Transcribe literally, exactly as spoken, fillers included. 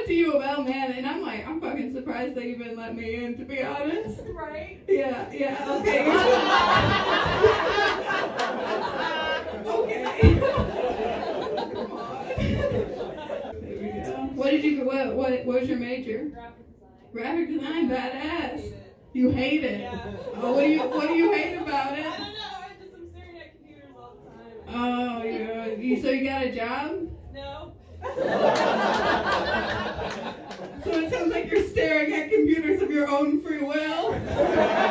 to you about man, and I'm like, I'm fucking surprised they even let me in, to be honest. Right? Yeah, yeah, okay. Okay. Come on. There we go. What did you, what, what, what was your major? Graphic design. Graphic design, badass. You hate it. Yeah. Oh, what do you, what do you hate about I it? don't know. I just am staring at computers all the time. Oh, yeah. You, so you got a job? No. So it sounds like you're staring at computers of your own free will.